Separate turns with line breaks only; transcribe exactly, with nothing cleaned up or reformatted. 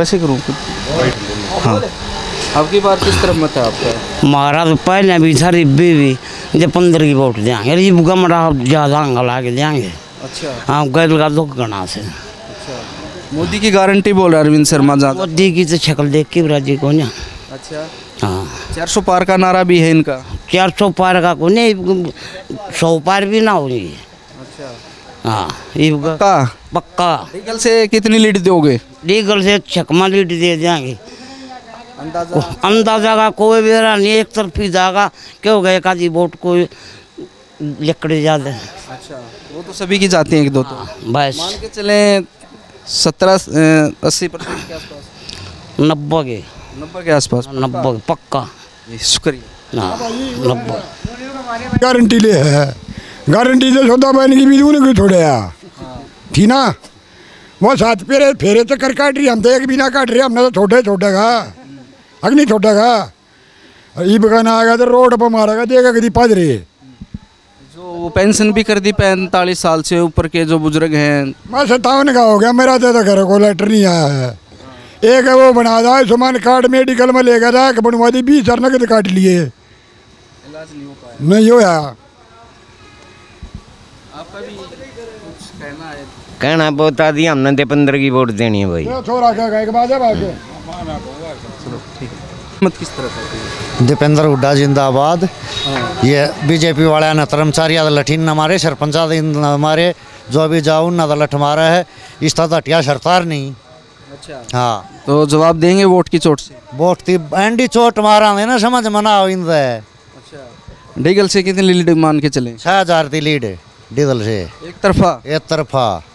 वैसे करूँ हाँ। आपकी बार किस तरफ मत है आपका?
हमारा तो पहले भी था रिब्बी भी जब पंद्रह की वोट देंगे अरे गमरा ज़्यादा अंगला के देंगे। अच्छा हाँ गैल का दुख गणा से।
अच्छा मोदी की गारंटी बोल रहा अरविंद शर्मा ज़्यादा।
मोदी की तो शक्ल देख के राजी को ना।
अच्छा
हाँ
चार सौ पार का नारा भी है इनका।
चार सौ पार का को नहीं सौ पार भी ना होगी।
अच्छा
हाँ ये
पक्का
पक्का।
लीगल से कितनी लीड दोगे?
लीगल से छकमा लीड दे देंगे।
अंदाजा
अंदाजा का कोई भी नहीं एक तरफी जाएगा क्यों गए का जी वोट कोई लकड़े ज़्यादा।
अच्छा वो तो सभी की जाती हैं एक दो तो
बस
मान के चले सत्रह अस्सी परसेंट के आसपास।
नब्बे के
नब्बे के आसपास
नब्बे पक्का।
शुक्रिया।
हाँ नब्बे
गारंटी ले है गारंटी से सौदा बहन की भी दूर थोड़े थी ना वो साथ फेरे फेरे तो कर काट रही हम तो एक भी ना काट रहे हमने तो छोटे छोटे का अग्नि छोटा का ई बगाना आ गया तो रोड पर मारेगा देगा कभी पद रही
जो पेंशन भी कर दी पैंतालीस साल से ऊपर के जो बुजुर्ग हैं।
मैं सत्तावन का हो गया मेरा तो घर को लेटर नहीं आया है। एक है वो बना था आयुष्मान कार्ड मेडिकल में ले गया था बनवा दी बीस हजार नकद काट लिए
इलाज नहीं हो पाया।
नहीं होया।
आपका भी कुछ कहना है?
कहना बहुत आदि हमने तो पंद्रह की वोट देनी है भाई।
छोरा क्या एक बात है बात
चलो ठीक है। मत किस तरह का?
दीपेंद्र हुड्डा जिंदाबाद। ये बीजेपी वाले ने कर्मचारी लठीन न मारे सरपंच न मारे जो भी जाओ न लठ मारा है इस तरह हटिया सरकार नहीं।
अच्छा
हाँ
तो जवाब देंगे वोट की चोट से?
वोट की एंडी चोट मारा ना समझ मना इन
अच्छा डीगल से कितनी लीड मान के चले?
छह हजार की लीड डीजल से
एक तरफा
एक तरफा।